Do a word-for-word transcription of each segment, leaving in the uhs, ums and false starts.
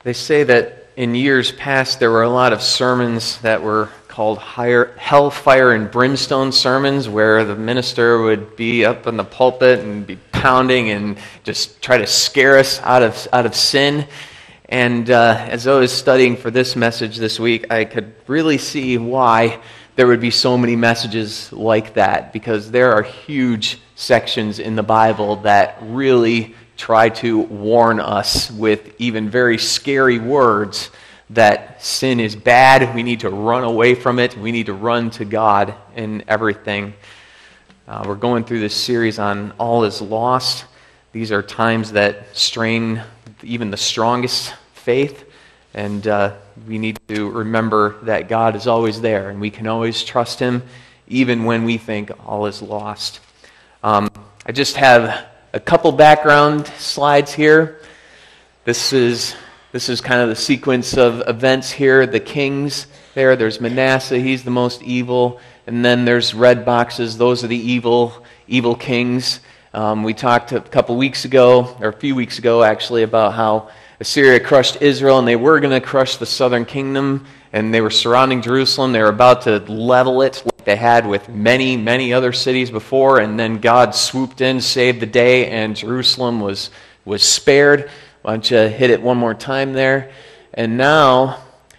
They say that in years past there were a lot of sermons that were called higher, hellfire and brimstone sermons, where the minister would be up in the pulpit and be pounding and just try to scare us out of out of sin. And uh, as I was studying for this message this week, I could really see why there would be so many messages like that, because there are huge sections in the Bible that really try to warn us with even very scary words that sin is bad, we need to run away from it, we need to run to God in everything. Uh, we're going through this series on all is lost. These are times that strain even the strongest faith, and uh, we need to remember that God is always there, and we can always trust Him even when we think all is lost. Um, I just have a couple background slides here. This is this is kind of the sequence of events here. The kings there, there's Manasseh, he's the most evil, and then there's red boxes, those are the evil, evil kings. Um, we talked a couple weeks ago, or a few weeks ago actually, about how Assyria crushed Israel, and they were going to crush the southern kingdom, and they were surrounding Jerusalem. They were about to level it like they had with many, many other cities before, and then God swooped in, saved the day, and Jerusalem was, was spared. Why don't you hit it one more time there? And now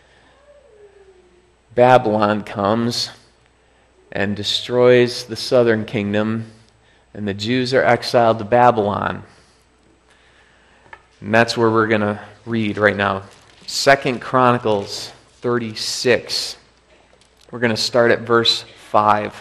Babylon comes and destroys the southern kingdom, and the Jews are exiled to Babylon. And that's where we're going to read right now. Second Chronicles thirty-six. We're going to start at verse five.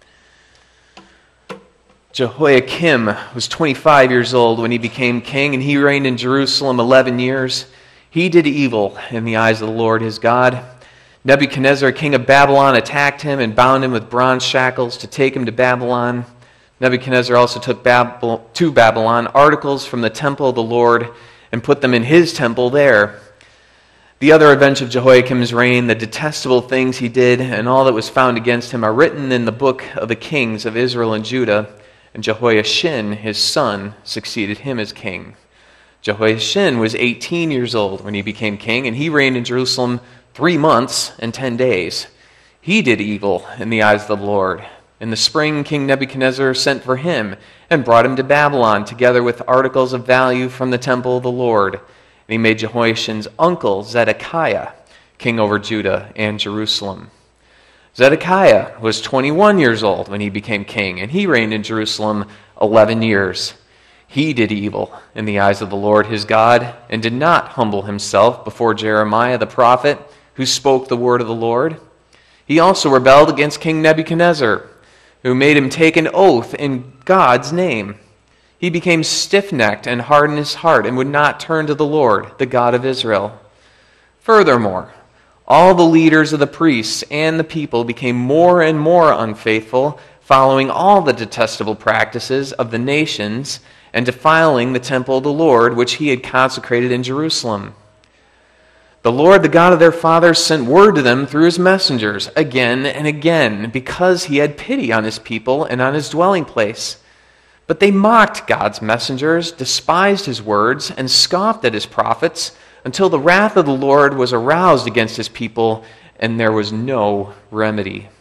Jehoiakim was twenty-five years old when he became king, and he reigned in Jerusalem eleven years. He did evil in the eyes of the Lord his God. Nebuchadnezzar, king of Babylon, attacked him and bound him with bronze shackles to take him to Babylon. Nebuchadnezzar also took Babylon, to Babylon articles from the temple of the Lord and put them in his temple there. The other events of Jehoiakim's reign, the detestable things he did, and all that was found against him are written in the book of the kings of Israel and Judah, and Jehoiachin, his son, succeeded him as king. Jehoiachin was eighteen years old when he became king, and he reigned in Jerusalem three months and ten days. He did evil in the eyes of the Lord. In the spring, King Nebuchadnezzar sent for him and brought him to Babylon, together with articles of value from the temple of the Lord. And he made Jehoiachin's uncle, Zedekiah, king over Judah and Jerusalem. Zedekiah was twenty-one years old when he became king, and he reigned in Jerusalem eleven years. He did evil in the eyes of the Lord his God, and did not humble himself before Jeremiah the prophet, who spoke the word of the Lord. He also rebelled against King Nebuchadnezzar, who made him take an oath in God's name. He became stiff-necked and hardened his heart and would not turn to the Lord, the God of Israel. Furthermore, all the leaders of the priests and the people became more and more unfaithful, following all the detestable practices of the nations and defiling the temple of the Lord, which he had consecrated in Jerusalem. The Lord, the God of their fathers, sent word to them through his messengers again and again, because he had pity on his people and on his dwelling place. But they mocked God's messengers, despised his words, and scoffed at his prophets, until the wrath of the Lord was aroused against his people, and there was no remedy.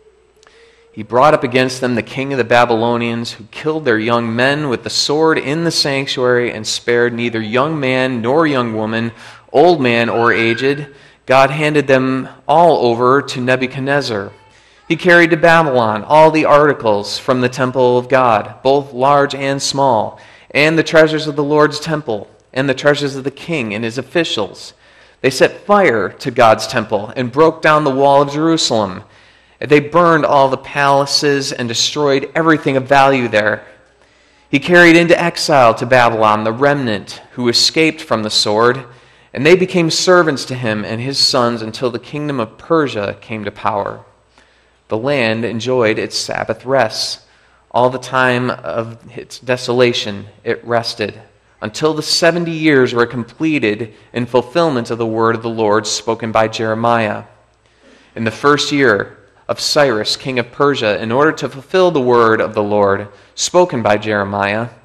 He brought up against them the king of the Babylonians, who killed their young men with the sword in the sanctuary, and spared neither young man nor young woman, old man or aged. God handed them all over to Nebuchadnezzar. He carried to Babylon all the articles from the temple of God, both large and small, and the treasures of the Lord's temple, and the treasures of the king and his officials. They set fire to God's temple and broke down the wall of Jerusalem. They burned all the palaces and destroyed everything of value there. He carried into exile to Babylon the remnant who escaped from the sword, and they became servants to him and his sons until the kingdom of Persia came to power. The land enjoyed its Sabbath rests. All the time of its desolation it rested, until the seventy years were completed in fulfillment of the word of the Lord spoken by Jeremiah. In the first year of Cyrus, king of Persia, in order to fulfill the word of the Lord spoken by Jeremiah,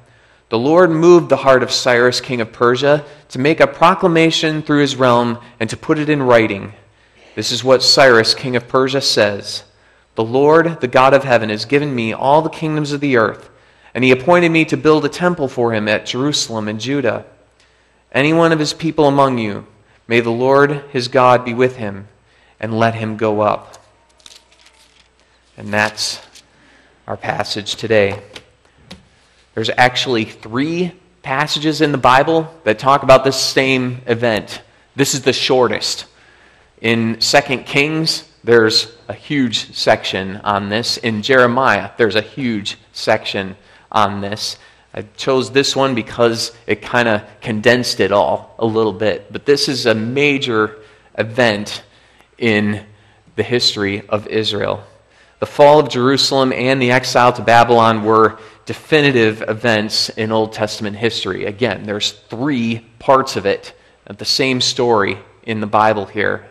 The Lord moved the heart of Cyrus, king of Persia, to make a proclamation through his realm and to put it in writing. This is what Cyrus, king of Persia, says. The Lord, the God of heaven, has given me all the kingdoms of the earth, and he appointed me to build a temple for him at Jerusalem and Judah. Any one of his people among you, may the Lord his God be with him, and let him go up. And that's our passage today. There's actually three passages in the Bible that talk about this same event. This is the shortest. In Second Kings, there's a huge section on this. In Jeremiah, there's a huge section on this. I chose this one because it kind of condensed it all a little bit. But this is a major event in the history of Israel. The fall of Jerusalem and the exile to Babylon were definitive events in Old Testament history. Again, there's three parts of it, of the same story in the Bible here.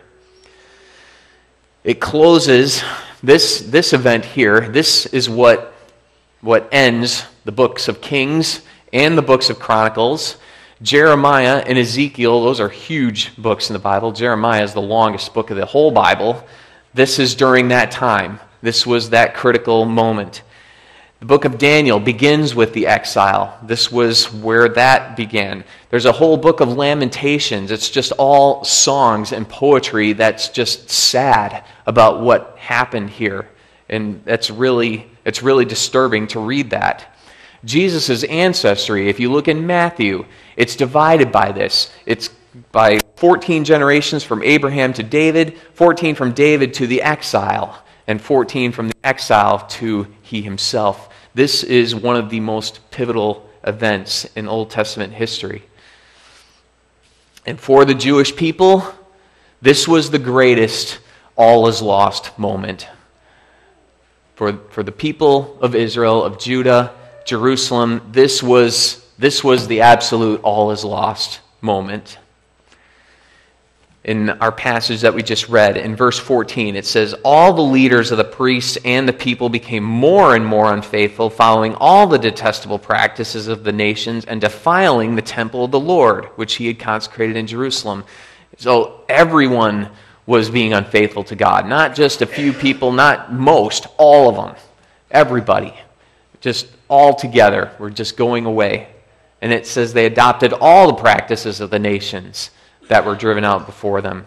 It closes, this, this event here, this is what, what ends the books of Kings and the books of Chronicles. Jeremiah and Ezekiel, those are huge books in the Bible. Jeremiah is the longest book of the whole Bible. This is during that time. This was that critical moment. The book of Daniel begins with the exile. This was where that began. There's a whole book of Lamentations. It's just all songs and poetry that's just sad about what happened here. And that's really, it's really disturbing to read that. Jesus' ancestry, if you look in Matthew, it's divided by this. It's by fourteen generations from Abraham to David, fourteen from David to the exile, and fourteen from the exile to he himself. This is one of the most pivotal events in Old Testament history. And for the Jewish people, this was the greatest all is lost moment. For, for the people of Israel, of Judah, Jerusalem, this was, this was the absolute all is lost moment. In our passage that we just read, in verse fourteen, it says, all the leaders of the priests and the people became more and more unfaithful, following all the detestable practices of the nations and defiling the temple of the Lord, which he had consecrated in Jerusalem. So everyone was being unfaithful to God. Not just a few people, not most, all of them. Everybody. Just all together were just going away. And it says they adopted all the practices of the nations that were driven out before them.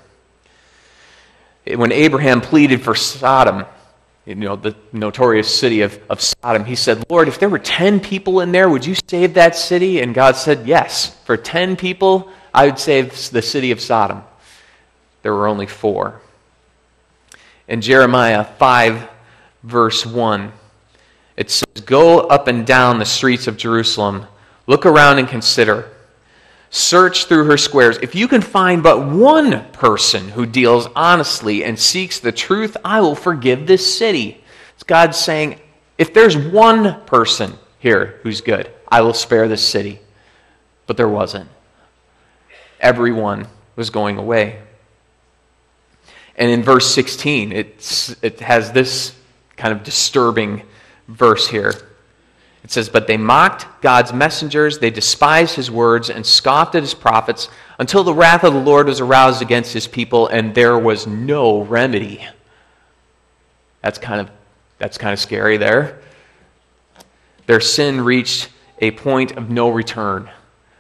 When Abraham pleaded for Sodom, you know, the notorious city of, of Sodom, he said, Lord, if there were ten people in there, would you save that city? And God said, yes, for ten people, I would save the city of Sodom. There were only four. In Jeremiah five, verse one, it says, go up and down the streets of Jerusalem, look around and consider. Search through her squares. If you can find but one person who deals honestly and seeks the truth, I will forgive this city. It's God saying, if there's one person here who's good, I will spare this city. But there wasn't. Everyone was going away. And in verse sixteen, it's, it has this kind of disturbing verse here. It says, but they mocked God's messengers, they despised his words, and scoffed at his prophets, until the wrath of the Lord was aroused against his people, and there was no remedy. That's kind of, that's kind of scary there. Their sin reached a point of no return.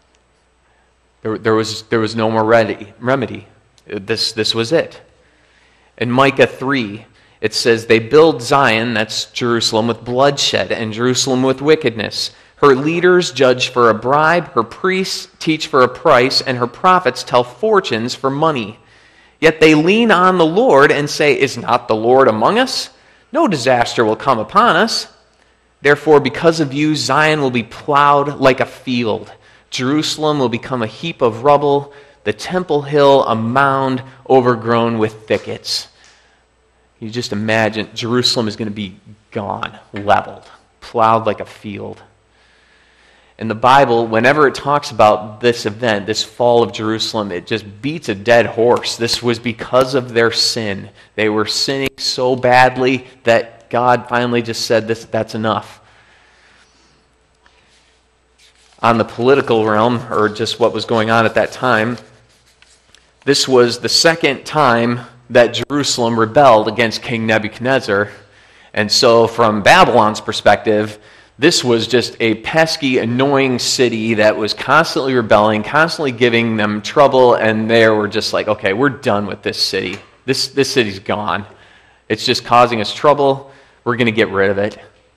There, there was, there was no more remedy. This, this was it. In Micah three, it says, they build Zion, that's Jerusalem, with bloodshed, and Jerusalem with wickedness. Her leaders judge for a bribe, her priests teach for a price, and her prophets tell fortunes for money. Yet they lean on the Lord and say, is not the Lord among us? No disaster will come upon us. Therefore, because of you, Zion will be plowed like a field. Jerusalem will become a heap of rubble, the temple hill a mound overgrown with thickets. You just imagine Jerusalem is going to be gone, leveled, plowed like a field. In the Bible, whenever it talks about this event, this fall of Jerusalem, it just beats a dead horse. This was because of their sin. They were sinning so badly that God finally just said, "This, that's enough." on the political realm, or just what was going on at that time, this was the second time that Jerusalem rebelled against King Nebuchadnezzar. And so from Babylon's perspective, this was just a pesky, annoying city that was constantly rebelling, constantly giving them trouble, and they were just like, okay, we're done with this city. This, this city's gone. It's just causing us trouble. We're going to get rid of it.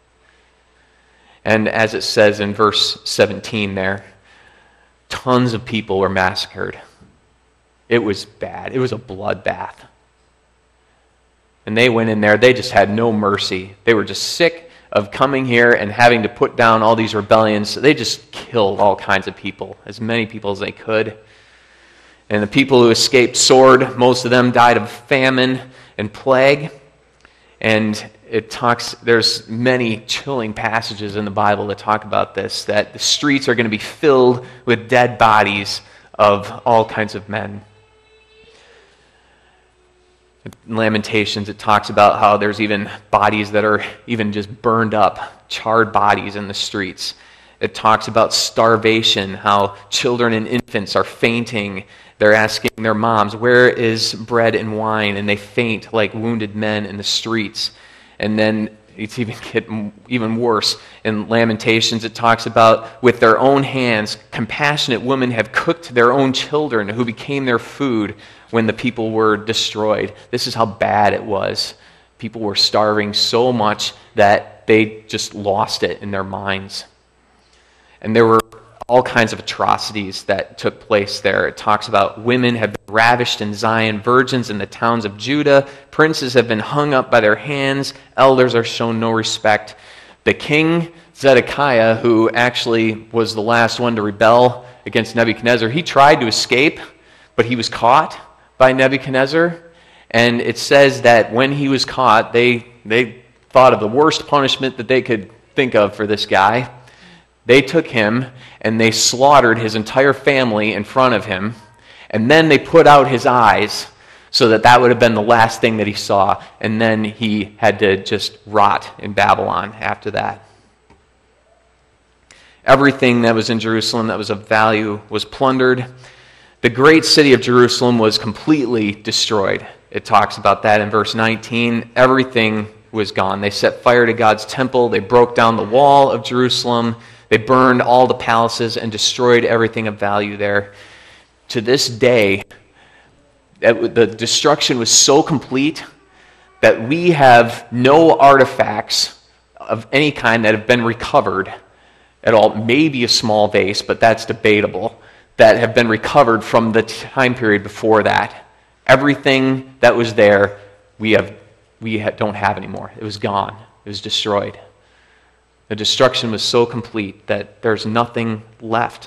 And as it says in verse seventeen there, tons of people were massacred. It was bad. It was a bloodbath. And they went in there, they just had no mercy. They were just sick of coming here and having to put down all these rebellions. So they just killed all kinds of people, as many people as they could. And the people who escaped sword, most of them died of famine and plague. And it talks, there's many chilling passages in the Bible that talk about this, that the streets are going to be filled with dead bodies of all kinds of men. In Lamentations, it talks about how there's even bodies that are even just burned up, charred bodies in the streets. It talks about starvation, how children and infants are fainting. They're asking their moms, where is bread and wine? And they faint like wounded men in the streets. And then it's even get even worse. In Lamentations, it talks about, with their own hands, compassionate women have cooked their own children who became their food when the people were destroyed. This is how bad it was. People were starving so much that they just lost it in their minds. And there were all kinds of atrocities that took place there. It talks about women have been ravished in Zion, virgins in the towns of Judah, princes have been hung up by their hands, elders are shown no respect. The king Zedekiah, who actually was the last one to rebel against Nebuchadnezzar, he tried to escape, but he was caught by Nebuchadnezzar. And it says that when he was caught, they, they thought of the worst punishment that they could think of for this guy. They took him and they slaughtered his entire family in front of him, and then they put out his eyes so that that would have been the last thing that he saw, and then he had to just rot in Babylon after that. Everything that was in Jerusalem that was of value was plundered. The great city of Jerusalem was completely destroyed. It talks about that in verse nineteen. Everything was gone. They set fire to God's temple. They broke down the wall of Jerusalem. They burned all the palaces and destroyed everything of value there. To this day, the destruction was so complete that we have no artifacts of any kind that have been recovered at all. Maybe a small vase, but that's debatable, that have been recovered from the time period before that. Everything that was there, we have we don't have anymore. It was gone. It was destroyed. The destruction was so complete that there's nothing left.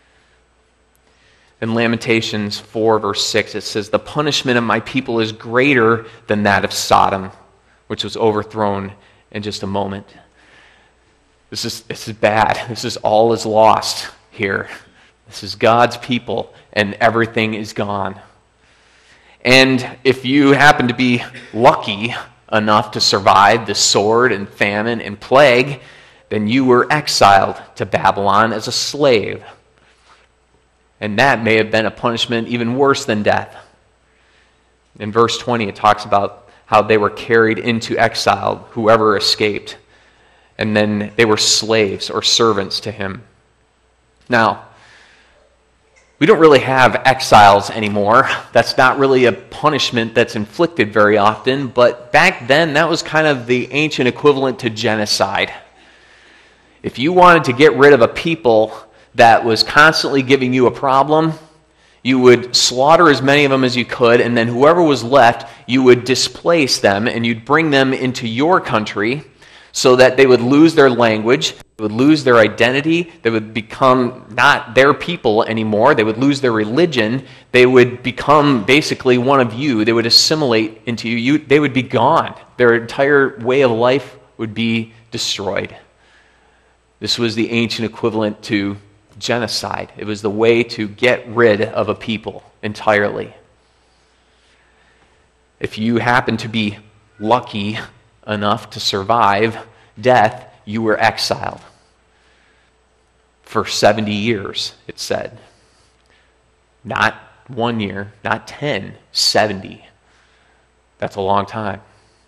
In Lamentations four, verse six, it says, "The punishment of my people is greater than that of Sodom, which was overthrown in just a moment." This is, this is bad. This is all is lost here. This is God's people, and everything is gone. And if you happen to be lucky enough to survive the sword and famine and plague, then you were exiled to Babylon as a slave. And that may have been a punishment even worse than death. In verse twenty, it talks about how they were carried into exile, whoever escaped. And then they were slaves or servants to him. Now, we don't really have exiles anymore. That's not really a punishment that's inflicted very often, but back then that was kind of the ancient equivalent to genocide. If you wanted to get rid of a people that was constantly giving you a problem, you would slaughter as many of them as you could, and then whoever was left, you would displace them, and you'd bring them into your country so that they would lose their language, they would lose their identity, they would become not their people anymore, they would lose their religion, they would become basically one of you, they would assimilate into you, you they would be gone. Their entire way of life would be destroyed. This was the ancient equivalent to genocide. It was the way to get rid of a people entirely. If you happen to be lucky enough to survive death, you were exiled. for seventy years, it said. Not one year, not ten, seventy. That's a long time.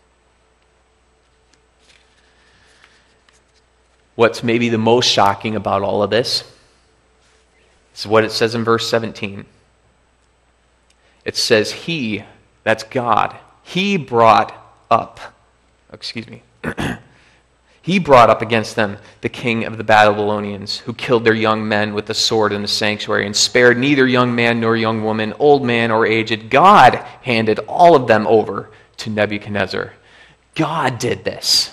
What's maybe the most shocking about all of this is what it says in verse seventeen. It says, He, that's God, He brought up, excuse me, He brought up against them the king of the Babylonians, who killed their young men with the sword in the sanctuary and spared neither young man nor young woman, old man or aged. God handed all of them over to Nebuchadnezzar. God did this.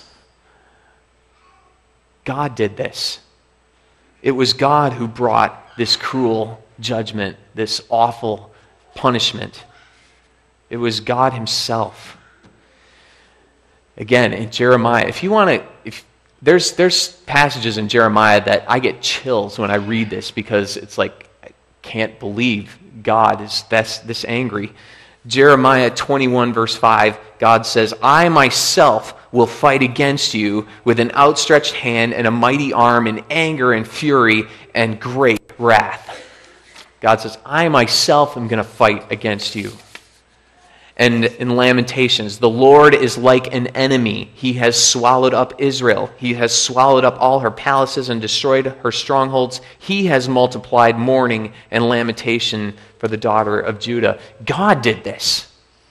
God did this. It was God who brought this cruel judgment, this awful punishment. It was God himself. Again, in Jeremiah, if you want to, if there's there's passages in Jeremiah that I get chills when I read this because it's like I can't believe God is this, this angry. Jeremiah twenty-one verse five, God says, I myself will fight against you with an outstretched hand and a mighty arm in anger and fury and great wrath. God says, I myself am going to fight against you. And in Lamentations, the Lord is like an enemy. He has swallowed up Israel. He has swallowed up all her palaces and destroyed her strongholds. He has multiplied mourning and lamentation for the daughter of Judah. God did this.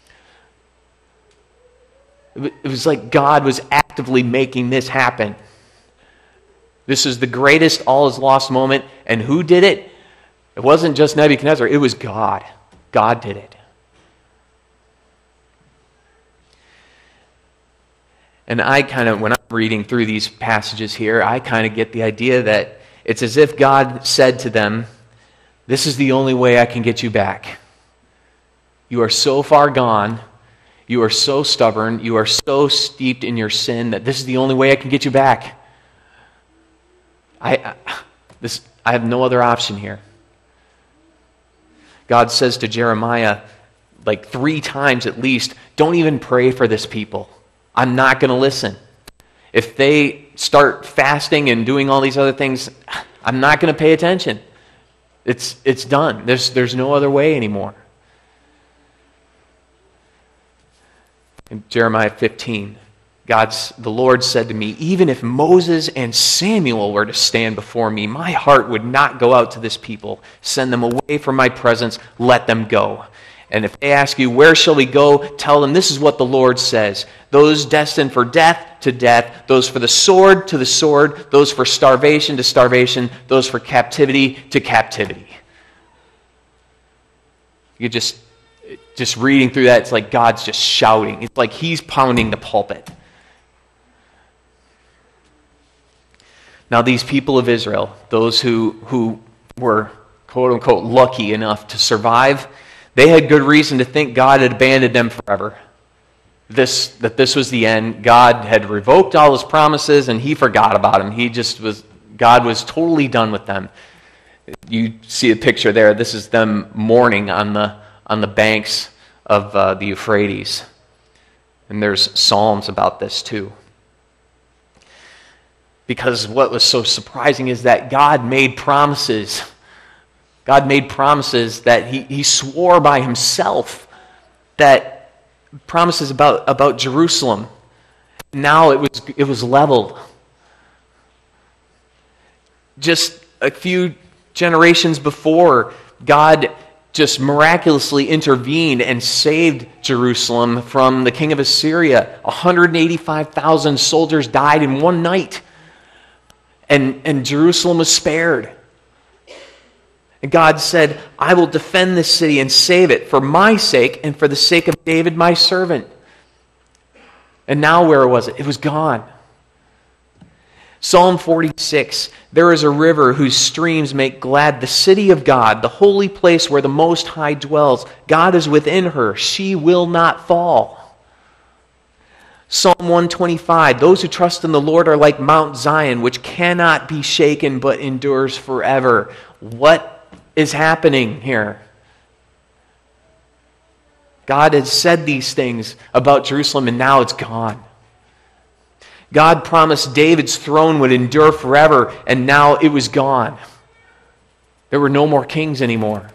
It was like God was actively making this happen. This is the greatest all is lost moment. And who did it? It wasn't just Nebuchadnezzar. It was God. God did it. And I kind of, when I'm reading through these passages here, I kind of get the idea that it's as if God said to them, this is the only way I can get you back. You are so far gone, you are so stubborn, you are so steeped in your sin that this is the only way I can get you back. I, I, this, I have no other option here. God says to Jeremiah, like three times at least, don't even pray for this people. I'm not going to listen. If they start fasting and doing all these other things, I'm not going to pay attention. It's it's done. There's there's no other way anymore. In Jeremiah fifteen, God's the Lord said to me, even if Moses and Samuel were to stand before me, my heart would not go out to this people. Send them away from my presence. Let them go. And if they ask you, where shall we go? Tell them this is what the Lord says. Those destined for death, to death. Those for the sword, to the sword. Those for starvation, to starvation. Those for captivity, to captivity. You just, just reading through that, it's like God's just shouting. It's like he's pounding the pulpit. Now these people of Israel, those who, who were quote-unquote lucky enough to survive, they had good reason to think God had abandoned them forever. This, that this was the end. God had revoked all his promises and he forgot about them. He just was, God was totally done with them. You see a picture there. This is them mourning on the, on the banks of uh, the Euphrates. And there's Psalms about this too. Because what was so surprising is that God made promises. God made promises that he, he swore by himself, that promises about, about Jerusalem. Now it was it was leveled. Just a few generations before, God just miraculously intervened and saved Jerusalem from the king of Assyria. one hundred eighty-five thousand soldiers died in one night. And, and Jerusalem was spared. And God said, I will defend this city and save it for my sake and for the sake of David, my servant. And now where was it? It was gone. Psalm forty-six, there is a river whose streams make glad the city of God, the holy place where the Most High dwells. God is within her. She will not fall. Psalm one twenty-five, those who trust in the Lord are like Mount Zion, which cannot be shaken but endures forever. What is happening here? God has said these things about Jerusalem and now it's gone. God promised David's throne would endure forever and now it was gone. There were no more kings anymore.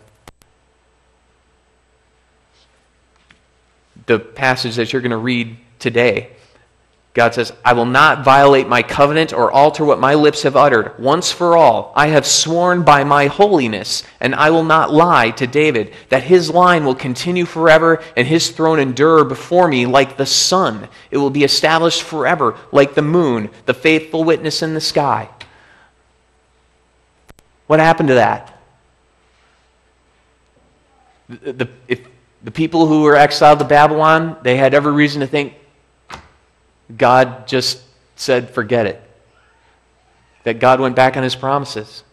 The passage that you're going to read today, God says, I will not violate my covenant or alter what my lips have uttered. Once for all, I have sworn by my holiness, and I will not lie to David, that his line will continue forever, and his throne endure before me like the sun. It will be established forever like the moon, the faithful witness in the sky. What happened to that? The, the, if the people who were exiled to Babylon, they had every reason to think God just said, forget it. That God went back on his promises.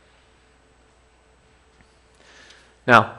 Now,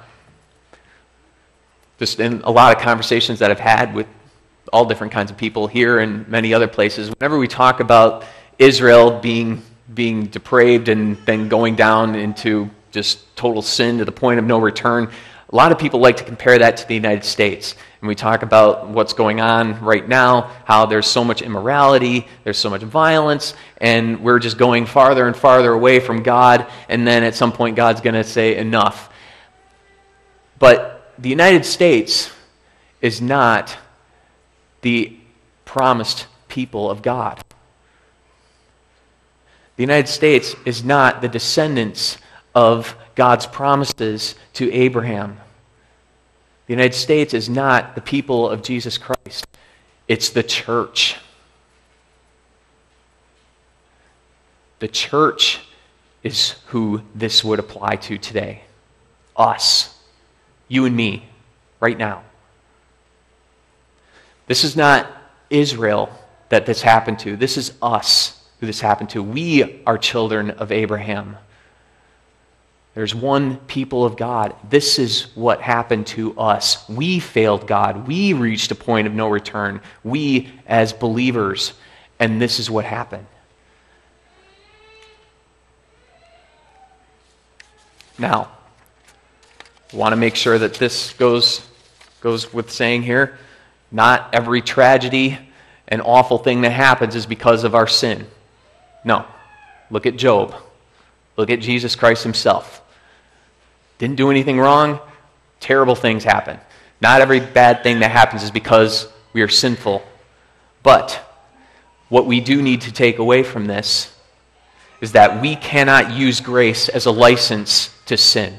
just in a lot of conversations that I've had with all different kinds of people here and many other places, whenever we talk about Israel being, being depraved and then going down into just total sin to the point of no return, a lot of people like to compare that to the United States. And we talk about what's going on right now, how there's so much immorality, there's so much violence, and we're just going farther and farther away from God, and then at some point God's going to say enough. But the United States is not the promised people of God. The United States is not the descendants of God's promises to Abraham. The United States is not the people of Jesus Christ. It's the church. The church is who this would apply to today. Us. You and me. Right now. This is not Israel that this happened to. This is us who this happened to. We are children of Abraham. There's one people of God. This is what happened to us. We failed God. We reached a point of no return. We as believers. And this is what happened. Now, I want to make sure that this goes, goes with saying here, not every tragedy and awful thing that happens is because of our sin. No. Look at Job. Look at Jesus Christ himself. Didn't do anything wrong, terrible things happen. Not every bad thing that happens is because we are sinful. But what we do need to take away from this is that we cannot use grace as a license to sin.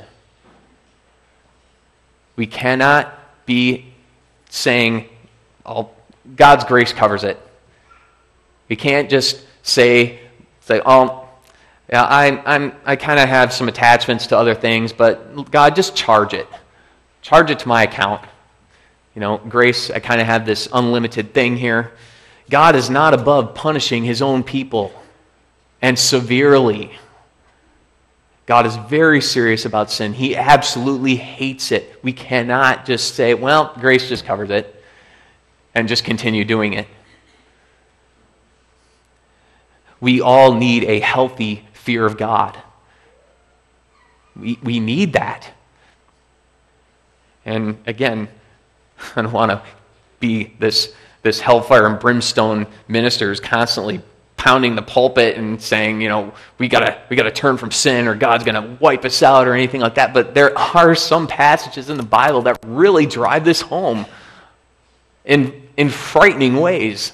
We cannot be saying, oh, God's grace covers it. We can't just say, say oh, yeah, I, I'm, I kind of have some attachments to other things, but God, just charge it. Charge it to my account. You know, grace, I kind of have this unlimited thing here. God is not above punishing his own people, and severely. God is very serious about sin. He absolutely hates it. We cannot just say, well, grace just covers it, and just continue doing it. We all need a healthy fear of God. We, we need that. And again, I don't want to be this, this hellfire and brimstone ministers constantly pounding the pulpit and saying, you know, we gotta we gotta turn from sin or God's gonna wipe us out or anything like that. But there are some passages in the Bible that really drive this home in, in frightening ways.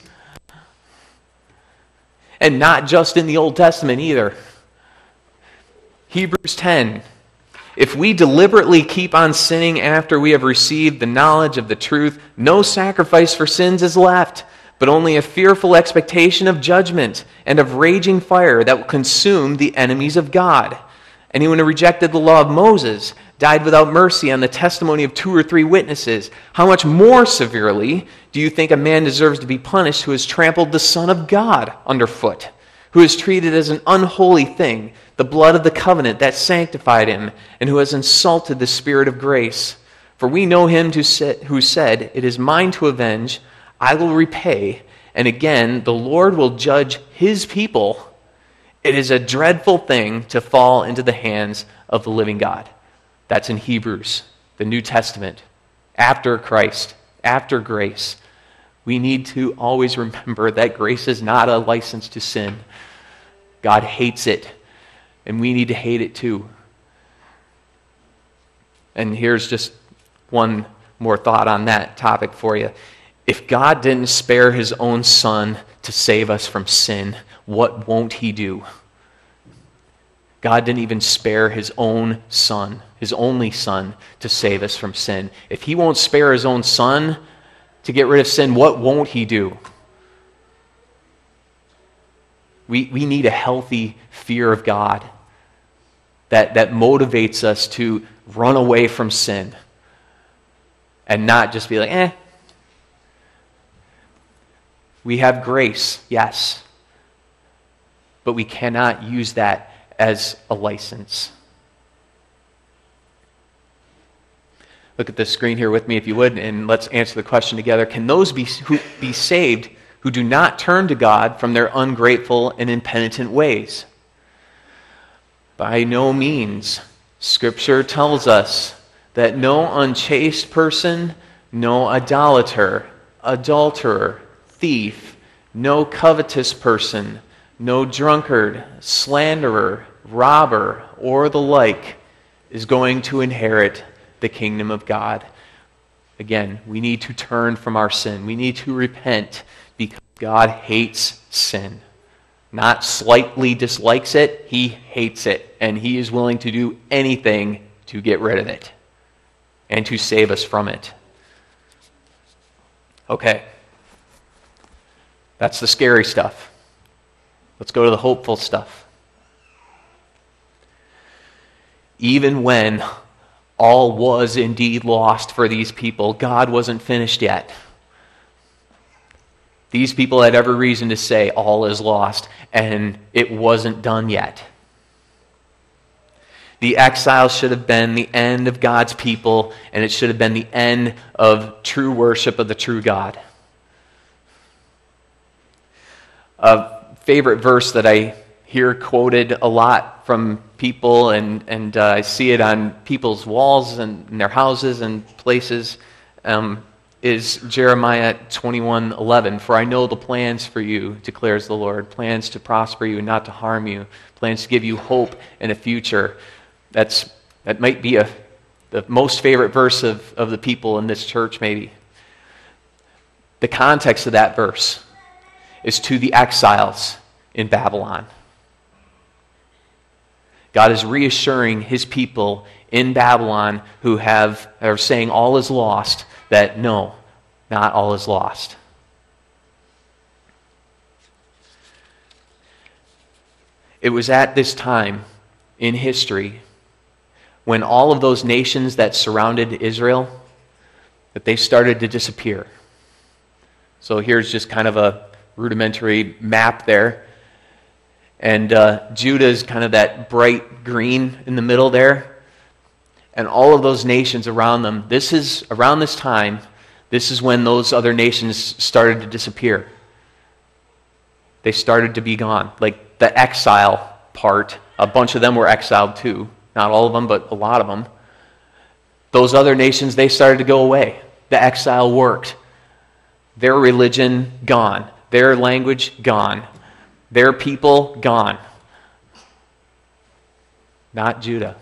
And not just in the Old Testament either. Hebrews ten. If we deliberately keep on sinning after we have received the knowledge of the truth, no sacrifice for sins is left, but only a fearful expectation of judgment and of raging fire that will consume the enemies of God. Anyone who rejected the law of Moses died without mercy on the testimony of two or three witnesses. How much more severely do you think a man deserves to be punished who has trampled the Son of God underfoot, who has treated as an unholy thing the blood of the covenant that sanctified him, and who has insulted the Spirit of grace? For we know him who said, "It is mine to avenge, I will repay," and again, the Lord will judge his people. It is a dreadful thing to fall into the hands of the living God. That's in Hebrews, the New Testament. After Christ, after grace, we need to always remember that grace is not a license to sin. God hates it, and we need to hate it too. And here's just one more thought on that topic for you. If God didn't spare his own son to save us from sin, what won't he do? God didn't even spare his own son, his only son, to save us from sin. If he won't spare his own son to get rid of sin, what won't he do? We, we need a healthy fear of God that, that motivates us to run away from sin and not just be like, eh. We have grace, yes, but we cannot use that as a license. Look at the screen here with me if you would, and let's answer the question together. Can those be, who, be saved who do not turn to God from their ungrateful and impenitent ways? By no means. Scripture tells us that no unchaste person, no idolater, adulterer, thief, no covetous person, no drunkard, slanderer, robber, or the like is going to inherit the kingdom of God. Again, we need to turn from our sin. We need to repent because God hates sin. Not slightly dislikes it, he hates it. And he is willing to do anything to get rid of it and to save us from it. Okay. That's the scary stuff. Let's go to the hopeful stuff. Even when all was indeed lost for these people, God wasn't finished yet. These people had every reason to say all is lost, and it wasn't done yet. The exile should have been the end of God's people, and it should have been the end of true worship of the true God. A favorite verse that I hear quoted a lot from people, and, and uh, I see it on people's walls and in their houses and places, um, is Jeremiah twenty-one eleven. For I know the plans for you, declares the Lord, plans to prosper you and not to harm you, plans to give you hope and a future. That's That might be a, the most favorite verse of, of the people in this church, maybe. The context of that verse is to the exiles in Babylon. God is reassuring his people in Babylon who have are saying all is lost, that no, not all is lost. It was at this time in history when all of those nations that surrounded Israel, that they started to disappear. So here's just kind of a rudimentary map there. And uh, Judah is kind of that bright green in the middle there. And all of those nations around them, this is, around this time, this is when those other nations started to disappear. They started to be gone. Like the exile part, a bunch of them were exiled too. Not all of them, but a lot of them. Those other nations, they started to go away. The exile worked. Their religion, gone. Their language, gone. Their people, gone. Not Judah.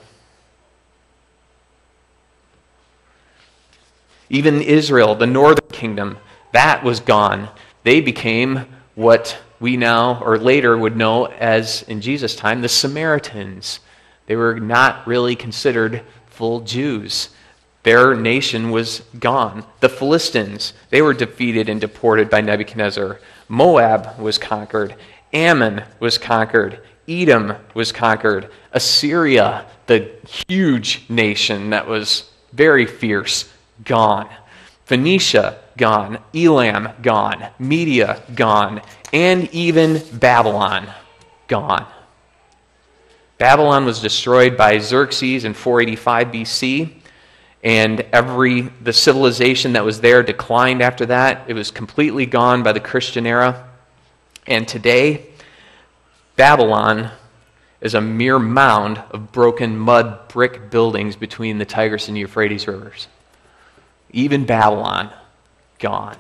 Even Israel, the northern kingdom, that was gone. They became what we now, or later, would know as, in Jesus' time, the Samaritans. They were not really considered full Jews. Their nation was gone. The Philistines, they were defeated and deported by Nebuchadnezzar. Moab was conquered. Ammon was conquered. Edom was conquered. Assyria, the huge nation that was very fierce, gone. Phoenicia, gone. Elam, gone. Media, gone. And even Babylon, gone. Babylon was destroyed by Xerxes in four eighty-five B C, and every the civilization that was there declined after that. It was completely gone by the Christian era. And today, Babylon is a mere mound of broken mud brick buildings between the Tigris and Euphrates rivers. Even Babylon, gone.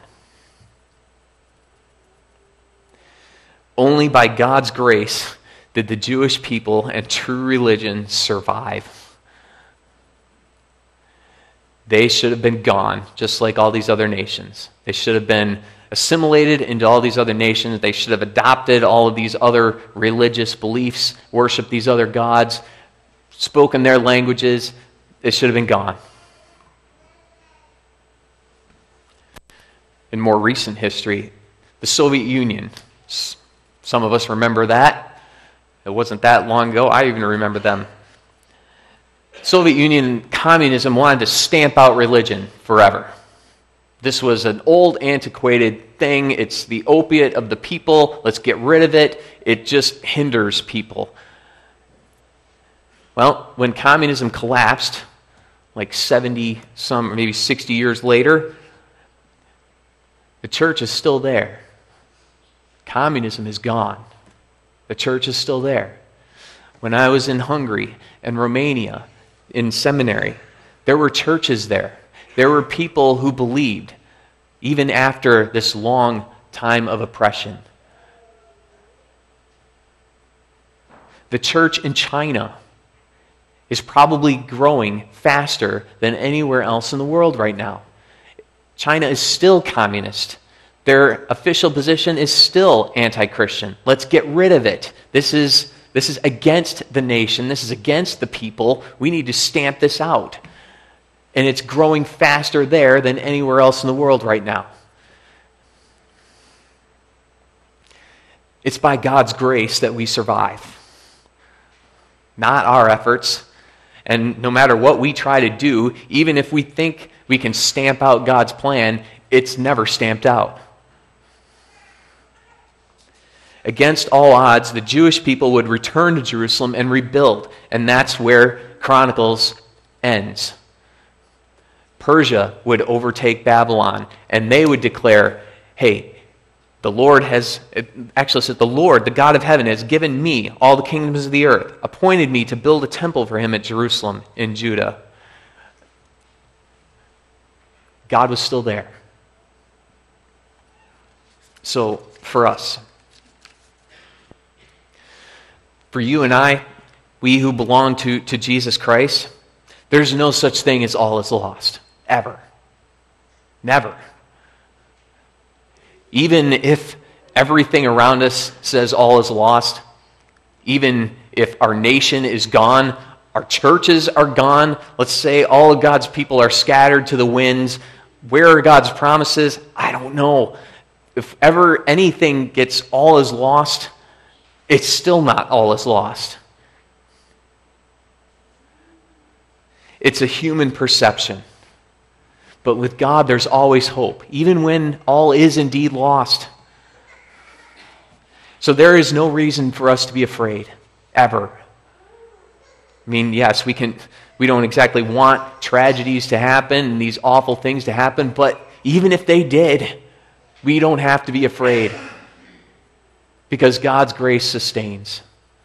Only by God's grace did the Jewish people and true religion survive. They should have been gone, just like all these other nations. They should have been assimilated into all these other nations. They should have adopted all of these other religious beliefs, worshiped these other gods, spoken their languages. They should have been gone. In more recent history, the Soviet Union. Some of us remember that. It wasn't that long ago. I even remember them. Soviet Union communism wanted to stamp out religion forever. This was an old, antiquated thing. It's the opiate of the people. Let's get rid of it. It just hinders people. Well, when communism collapsed, like seventy, some maybe sixty years later, the church is still there. Communism is gone. The church is still there. When I was in Hungary and Romania, in seminary, there were churches there. There were people who believed, even after this long time of oppression. The church in China is probably growing faster than anywhere else in the world right now. China is still communist. Their official position is still anti-Christian. Let's get rid of it. This is This is against the nation. This is against the people. We need to stamp this out. And it's growing faster there than anywhere else in the world right now. It's by God's grace that we survive, not our efforts. And no matter what we try to do, even if we think we can stamp out God's plan, it's never stamped out. Against all odds, the Jewish people would return to Jerusalem and rebuild. And that's where Chronicles ends. Persia would overtake Babylon, and they would declare, hey, the Lord has, it actually says, the Lord, the God of heaven, has given me all the kingdoms of the earth, appointed me to build a temple for him at Jerusalem in Judah. God was still there. So, for us, for you and I, we who belong to, to Jesus Christ, there's no such thing as all is lost. Ever. Never. Even if everything around us says all is lost, even if our nation is gone, our churches are gone, let's say all of God's people are scattered to the winds, where are God's promises? I don't know. If ever anything gets all is lost, it's still not all is lost. It's a human perception. But with God, there's always hope, even when all is indeed lost. So there is no reason for us to be afraid, ever. I mean, yes, we can. We don't exactly want tragedies to happen and these awful things to happen, but even if they did, we don't have to be afraid. Because God's grace sustains.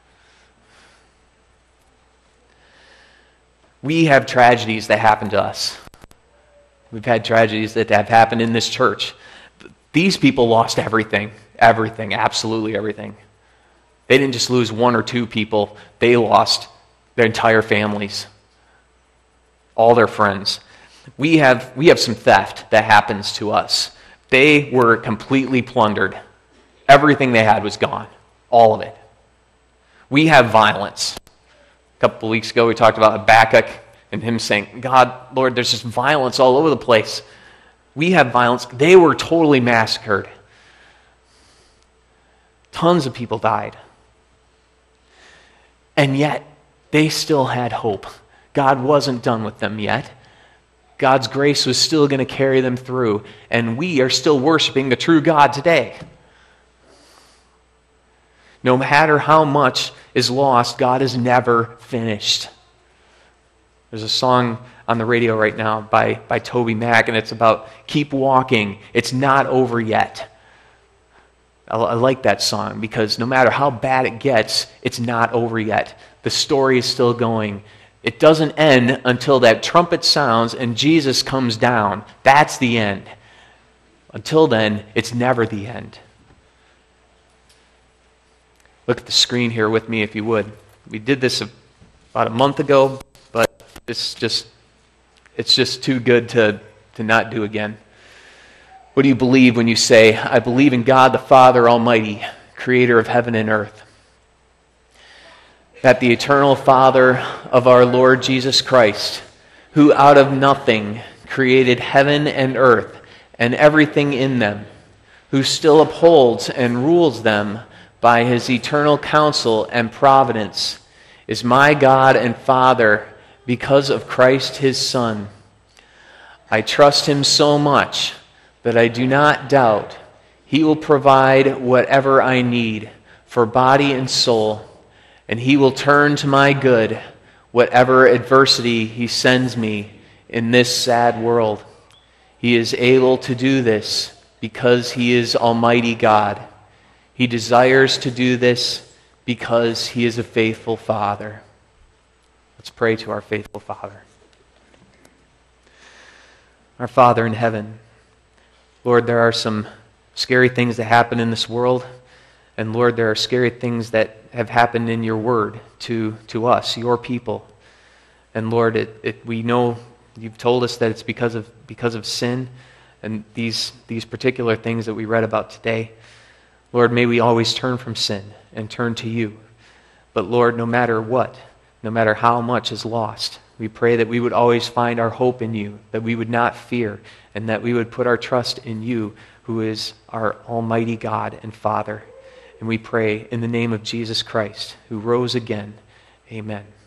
We have tragedies that happen to us. We've had tragedies that have happened in this church. These people lost everything. Everything. Absolutely everything. They didn't just lose one or two people. They lost their entire families. All their friends. We have, we have some theft that happens to us. They were completely plundered. Everything they had was gone. All of it. We have violence. A couple of weeks ago we talked about Habakkuk and him saying, God, Lord, there's just violence all over the place. We have violence. They were totally massacred. Tons of people died. And yet, they still had hope. God wasn't done with them yet. God's grace was still going to carry them through. And we are still worshiping the true God today. No matter how much is lost, God is never finished. There's a song on the radio right now by, by Toby Mac, and it's about keep walking. It's not over yet. I, I like that song because no matter how bad it gets, it's not over yet. The story is still going. It doesn't end until that trumpet sounds and Jesus comes down. That's the end. Until then, it's never the end. Look at the screen here with me if you would. We did this about a month ago, but it's just it's just too good to, to not do again. What do you believe when you say, I believe in God the Father Almighty, creator of heaven and earth? That the eternal Father of our Lord Jesus Christ, who out of nothing created heaven and earth and everything in them, who still upholds and rules them by his eternal counsel and providence, is my God and Father because of Christ his Son. I trust him so much that I do not doubt he will provide whatever I need for body and soul, and he will turn to my good whatever adversity he sends me in this sad world. He is able to do this because he is Almighty God. He desires to do this because he is a faithful Father. Let's pray to our faithful Father. Our Father in heaven, Lord, there are some scary things that happen in this world, and Lord, there are scary things that have happened in your word to, to us, your people. And Lord, it, it, we know you've told us that it's because of because of sin and these these particular things that we read about today. Lord, may we always turn from sin and turn to you. But Lord, no matter what, no matter how much is lost, we pray that we would always find our hope in you, that we would not fear, and that we would put our trust in you, who is our Almighty God and Father. And we pray in the name of Jesus Christ, who rose again. Amen.